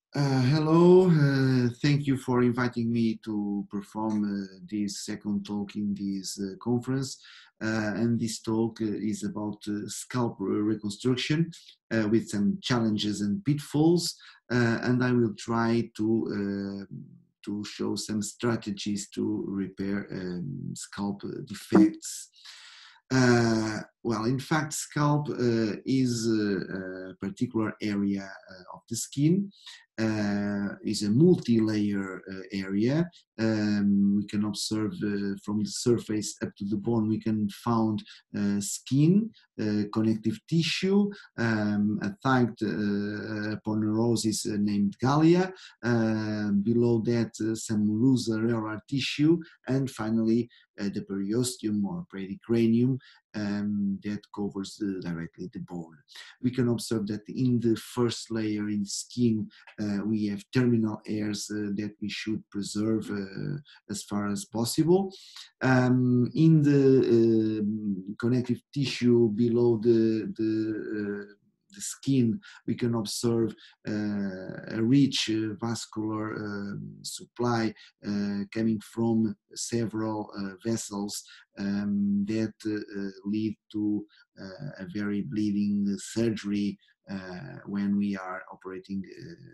Hello, thank you for inviting me to perform this second talk in this conference. And this talk is about scalp reconstruction with some challenges and pitfalls. And I will try to show some strategies to repair scalp defects. Well, in fact, scalp is a particular area of the skin, is a multi-layer area. We can observe from the surface up to the bone, we can find skin, connective tissue, a thick aponeurosis named gallia, below that some loose areolar tissue, and finally the periosteum or pericranium that covers directly the bone. We can observe that in the first layer in skin, we have terminal hairs that we should preserve as far as possible. In the connective tissue below the skin, we can observe a rich vascular supply coming from several vessels that lead to a very bleeding surgery when we are operating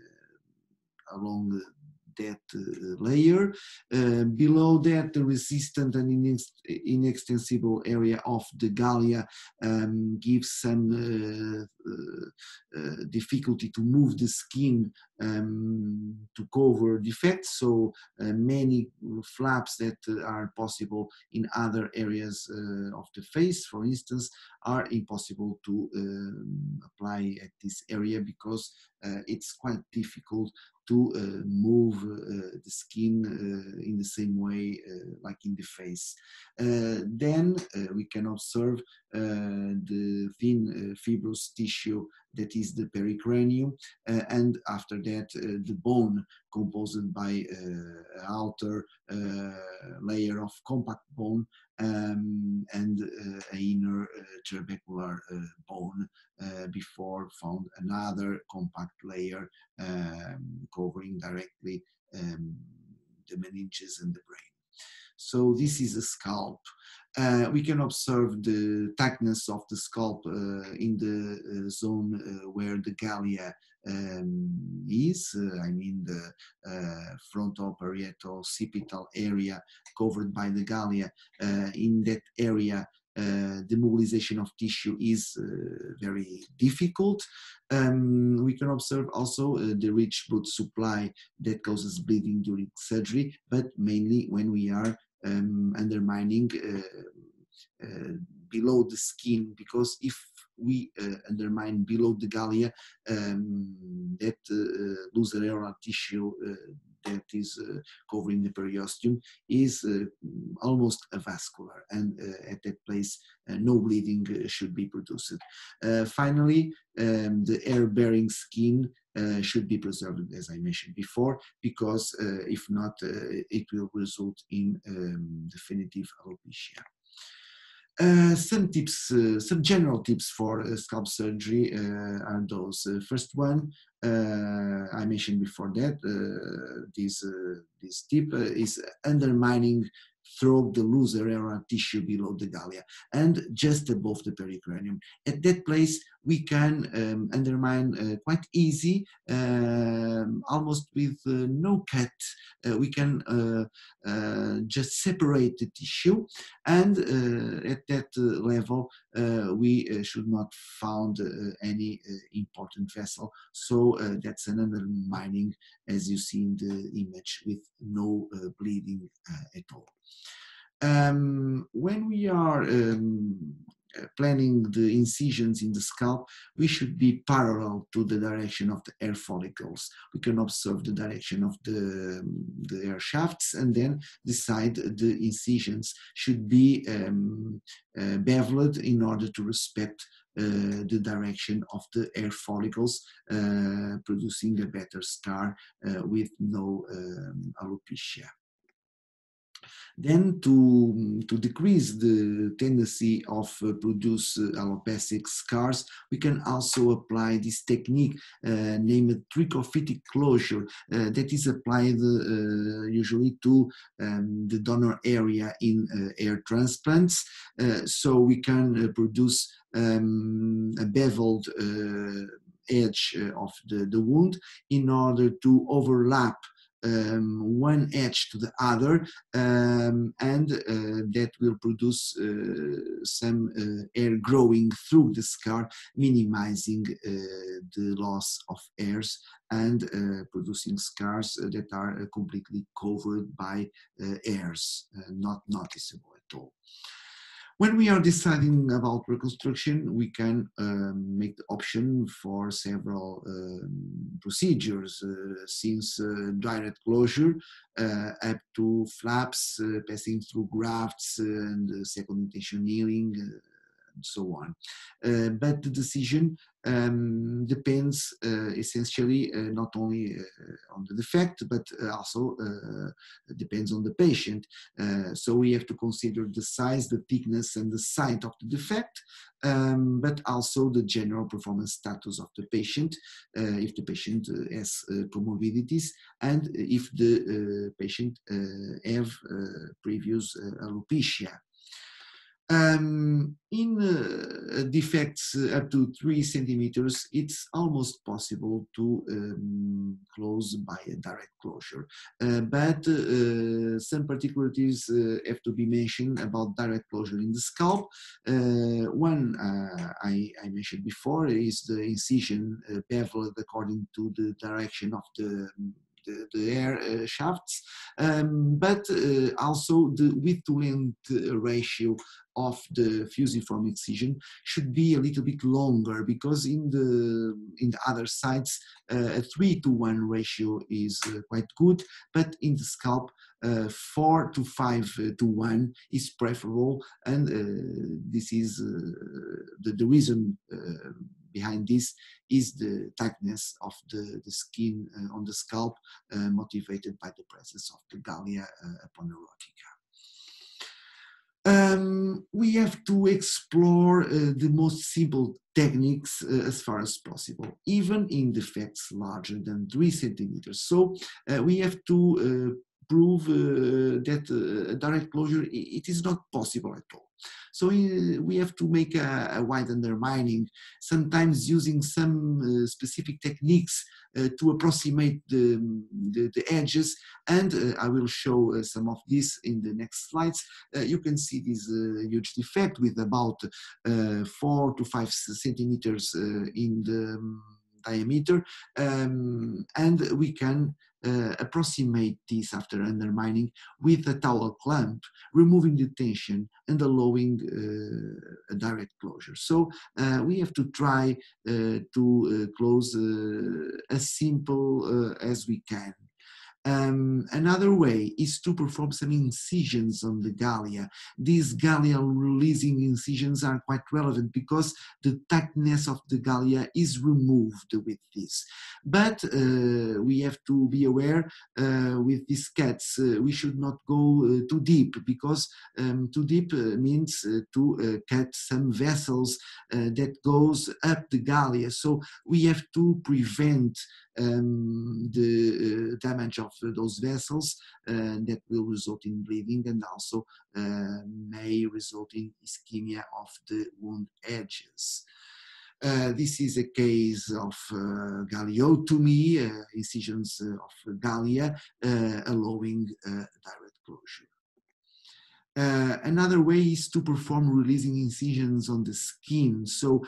along that layer. Below that, the resistant and inextensible area of the gallia gives some difficulty to move the skin to cover defects. So many flaps that are possible in other areas of the face, for instance, are impossible to apply at this area because it's quite difficult to move the skin in the same way like in the face. Then we can observe the thin fibrous tissue that is the pericranium, and after that the bone composed by outer layer of compact bone and an inner trabecular bone before found another compact layer covering directly the meninges and the brain. So this is a scalp. We can observe the tightness of the scalp in the zone where the gallia is, I mean the frontoparieto-occipital area covered by the gallia. In that area, the mobilization of tissue is very difficult. We can observe also the rich blood supply that causes bleeding during surgery, but mainly when we are undermining below the skin, because if we undermine below the gallia, that loose areolar tissue that is covering the periosteum is almost avascular, and at that place no bleeding should be produced. Finally, the hair-bearing skin should be preserved, as I mentioned before, because if not, it will result in definitive alopecia. Some tips, some general tips for scalp surgery are those. First one, I mentioned before that this tip is undermining through the loose areolar tissue below the gallia and just above the pericranium. At that place, we can undermine quite easy, almost with no cut. We can just separate the tissue, and at that level, we should not found any important vessel. So that's an undermining, as you see in the image, with no bleeding at all. When we are planning the incisions in the scalp, we should be parallel to the direction of the hair follicles. We can observe the direction of the hair shafts and then decide the incisions should be beveled in order to respect the direction of the hair follicles, producing a better scar with no alopecia. Then to decrease the tendency of produce allopathic scars, we can also apply this technique named trichophytic closure that is applied usually to the donor area in hair transplants. So we can produce a beveled edge of the wound in order to overlap one edge to the other, and that will produce some hair growing through the scar, minimizing the loss of hairs and producing scars that are completely covered by hairs, not noticeable at all. When we are deciding about reconstruction, we can make the option for several procedures, since direct closure up to flaps, passing through grafts and second intention healing, and so on. But the decision depends essentially not only on the defect, but also depends on the patient. So we have to consider the size, the thickness, and the site of the defect, but also the general performance status of the patient, if the patient has comorbidities, and if the patient have previous alopecia. In defects up to 3 centimeters, it's almost possible to close by a direct closure. But some particularities have to be mentioned about direct closure in the scalp. One I mentioned before is the incision beveled according to the direction of the hair shafts, but also the width to length ratio of the fusiform excision should be a little bit longer, because in the other sides a 3:1 ratio is quite good, but in the scalp 4 to 5:1 is preferable, and this is the reason behind this is the tightness of the skin on the scalp, motivated by the presence of the Gallia aponeurotica. We have to explore the most simple techniques as far as possible, even in defects larger than 3 centimeters. So we have to prove that direct closure, it is not possible at all. So we have to make a wide undermining, sometimes using some specific techniques to approximate the edges, and I will show some of this in the next slides. You can see this huge defect with about 4 to 5 centimeters in the diameter, and we can approximate this after undermining with a towel clamp, removing the tension and allowing a direct closure. So we have to try to close as simple as we can. Another way is to perform some incisions on the Gallia. These Gallia releasing incisions are quite relevant because the tightness of the Gallia is removed with this. But we have to be aware with these cuts, we should not go too deep, because too deep means to cut some vessels that goes up the Gallia. So we have to prevent the damage of those vessels that will result in bleeding, and also may result in ischemia of the wound edges. This is a case of galliotomy, incisions of Gallia, allowing direct closure. Another way is to perform releasing incisions on the skin. So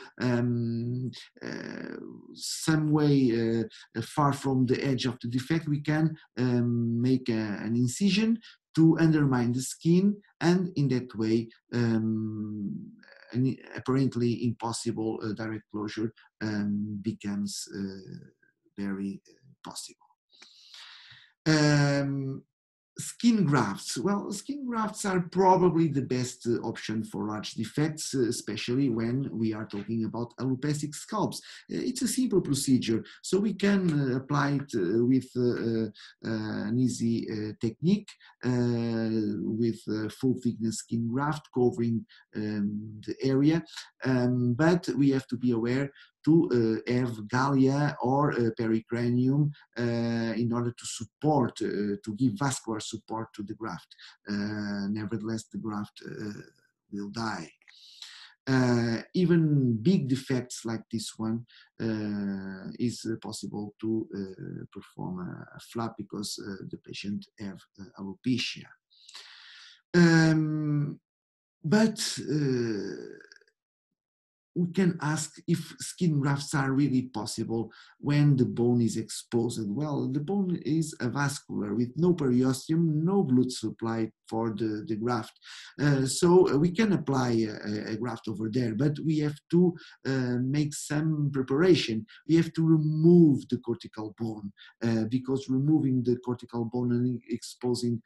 some way far from the edge of the defect, we can make an incision to undermine the skin, and in that way an apparently impossible direct closure becomes very possible. Skin grafts. Well, skin grafts are probably the best option for large defects, especially when we are talking about alopecia scalps. It's a simple procedure, so we can apply it with an easy technique with full thickness skin graft covering the area. But we have to be aware to have gallia or pericranium in order to support, to give vascular support to the graft. Nevertheless, the graft will die. Even big defects like this one is possible to perform a flap because the patient have alopecia. But we can ask if skin grafts are really possible when the bone is exposed. Well, the bone is avascular with no periosteum, no blood supply for the graft. So we can apply a graft over there, but we have to make some preparation. We have to remove the cortical bone because removing the cortical bone and exposing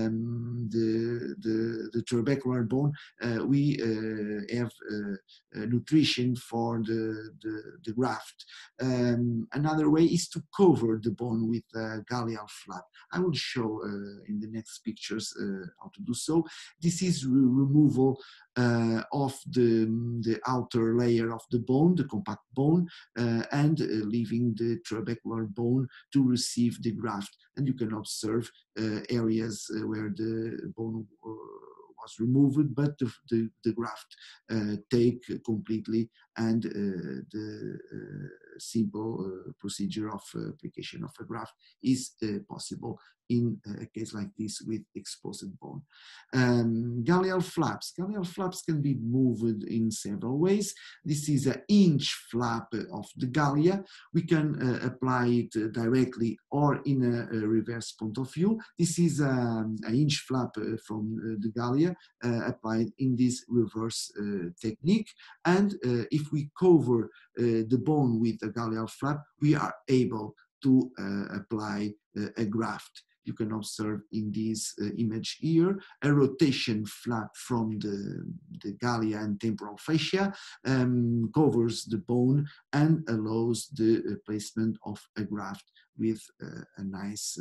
the trabecular bone, we have nutrition for the graft. Another way is to cover the bone with a gallial flap. I will show in the next pictures how to do so. This is removal of the outer layer of the bone, the compact bone, and leaving the trabecular bone to receive the graft. And you can observe areas where the bone was removed, but the graft take completely, and the simple procedure of application of a graft is possible in a case like this with exposed bone. Gallial flaps. Gallial flaps can be moved in several ways. This is an hinge flap of the gallia. We can apply it directly or in a reverse point of view. This is a hinge flap from the gallia applied in this reverse technique. And if we cover the bone with a gallial flap, we are able to apply a graft. You can observe in this image here a rotation flap from the gallia and temporal fascia, covers the bone and allows the placement of a graft with a nice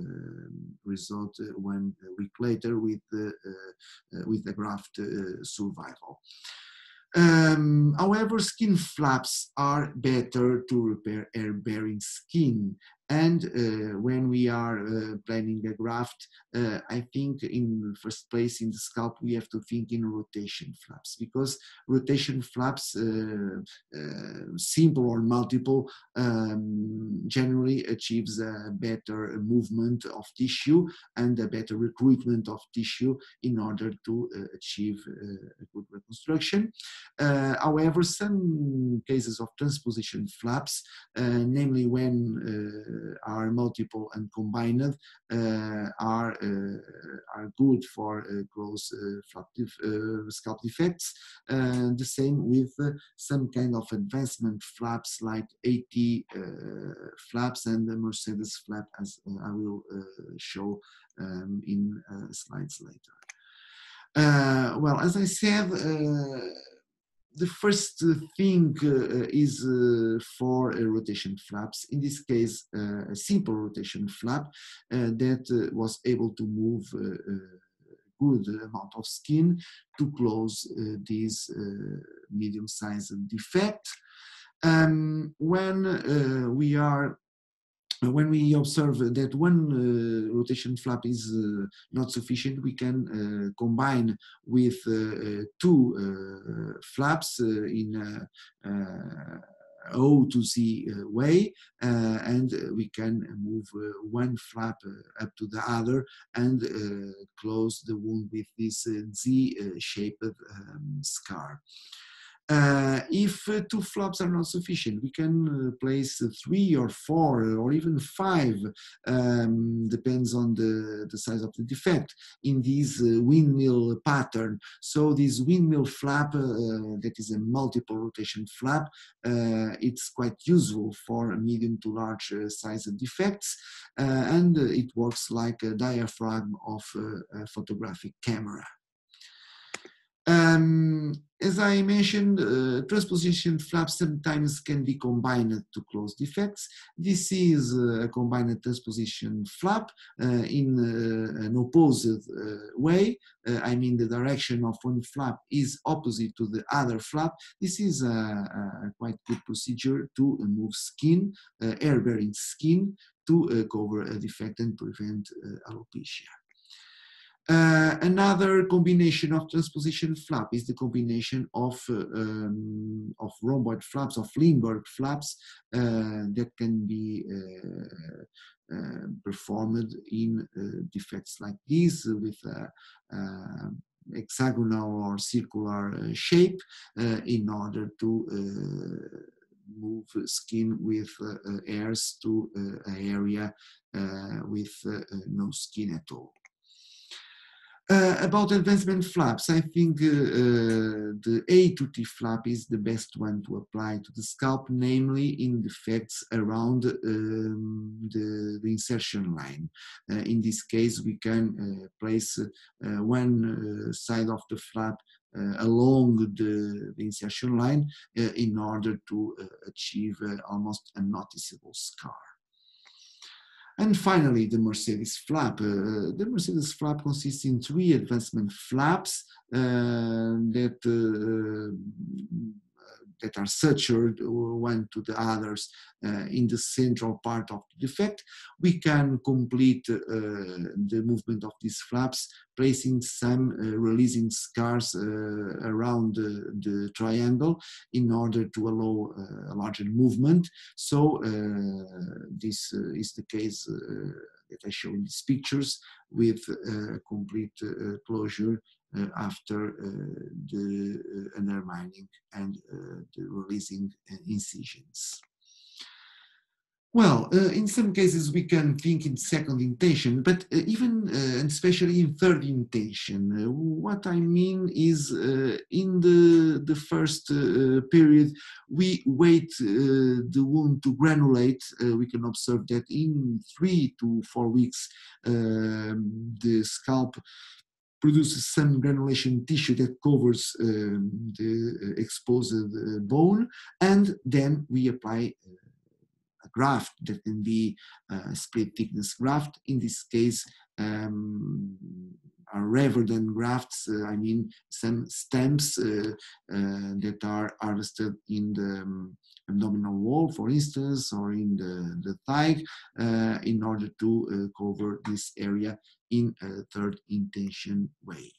result 1 week later with the graft survival. However, skin flaps are better to repair hair-bearing skin. And when we are planning a graft, I think in the first place in the scalp, we have to think in rotation flaps, because rotation flaps, simple or multiple, generally achieves a better movement of tissue and a better recruitment of tissue in order to achieve a good reconstruction. However, some cases of transposition flaps, namely when are multiple and combined, are good for close scalp defects. The same with some kind of advancement flaps like AT flaps and the Mercedes flap, as I will show in slides later. Well, as I said, the first thing is for rotation flaps. In this case, a simple rotation flap that was able to move good amount of skin to close this medium-sized defect. When we observe that one rotation flap is not sufficient, we can combine with two flaps in O to Z way, and we can move one flap up to the other and close the wound with this Z-shaped scar. If 2 flaps are not sufficient, we can place 3 or 4 or even 5, depends on the size of the defect, in this windmill pattern. So this windmill flap, that is a multiple rotation flap, it's quite useful for medium to large size defects, and it works like a diaphragm of a photographic camera. As I mentioned, transposition flaps sometimes can be combined to close defects. This is a combined transposition flap in an opposite way. I mean, the direction of one flap is opposite to the other flap. This is a quite good procedure to move skin, air-bearing skin, to cover a defect and prevent alopecia. Another combination of transposition flap is the combination of rhomboid flaps, of Lindbergh flaps, that can be performed in defects like this with hexagonal or circular shape in order to move skin with airs to an area with no skin at all. About advancement flaps, I think the A to T flap is the best one to apply to the scalp, namely in defects around the insertion line. In this case, we can place one side of the flap along the insertion line in order to achieve almost unnoticeable scar. And finally, the Mercedes flap. The Mercedes flap consists in 3 advancement flaps that are sutured one to the others in the central part of the defect. We can complete the movement of these flaps, placing some releasing scars around the triangle in order to allow a larger movement. So this is the case that I show in these pictures, with complete closure after the undermining and the releasing incisions. Well, in some cases we can think in second intention, but even and especially in third intention. What I mean is in the first period, we wait the wound to granulate. We can observe that in 3 to 4 weeks, the scalp produces some granulation tissue that covers the exposed bone, and then we apply a graft that can be a split thickness graft. In this case, are Reverden grafts, I mean some stems that are harvested in the abdominal wall, for instance, or in the thigh, in order to cover this area in a third intention way.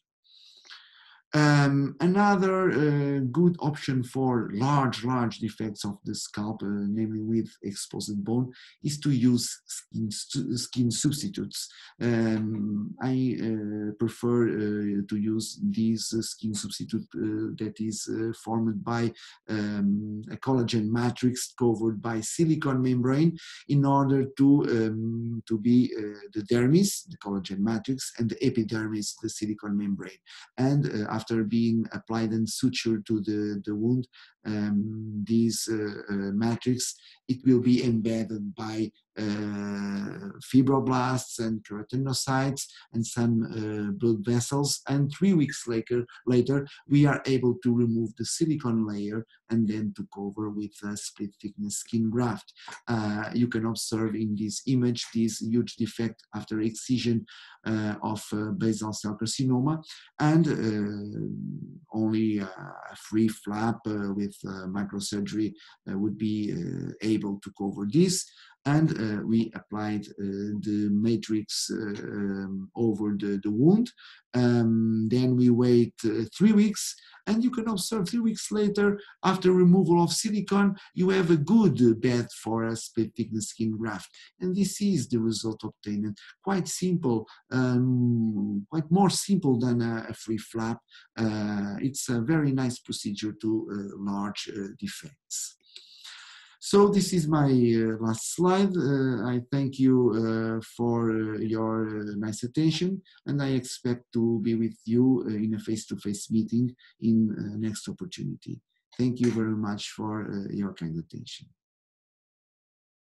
Another good option for large defects of the scalp, namely with exposed bone, is to use skin substitutes. I prefer to use this skin substitute that is formed by a collagen matrix covered by silicone membrane, in order to be the dermis, the collagen matrix, and the epidermis, the silicone membrane. And after being applied and sutured to the wound, this matrix, it will be embedded by fibroblasts and keratinocytes and some blood vessels, and 3 weeks later we are able to remove the silicone layer and then to cover with a split thickness skin graft. You can observe in this image this huge defect after excision of basal cell carcinoma, and only a free flap with microsurgery would be able to cover this. and we applied the matrix over the wound. Then we wait 3 weeks, and you can observe 3 weeks later, after removal of silicone, you have a good bed for a split thickness skin graft. And this is the result obtained. Quite simple, quite more simple than a free flap. It's a very nice procedure to large defects. So this is my last slide. I thank you for your nice attention, and I expect to be with you in a face-to-face meeting in next opportunity. Thank you very much for your kind attention.